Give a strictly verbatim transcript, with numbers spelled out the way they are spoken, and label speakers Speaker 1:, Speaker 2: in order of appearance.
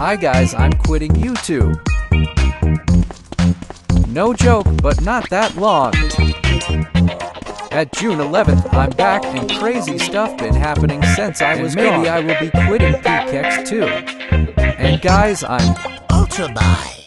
Speaker 1: Hi guys, I'm quitting YouTube. No joke, but not that long. At June eleventh, I'm back and crazy stuff been happening since I was gone. Maybe I will be quitting P K X too. And guys, I'm
Speaker 2: Ultra Boy.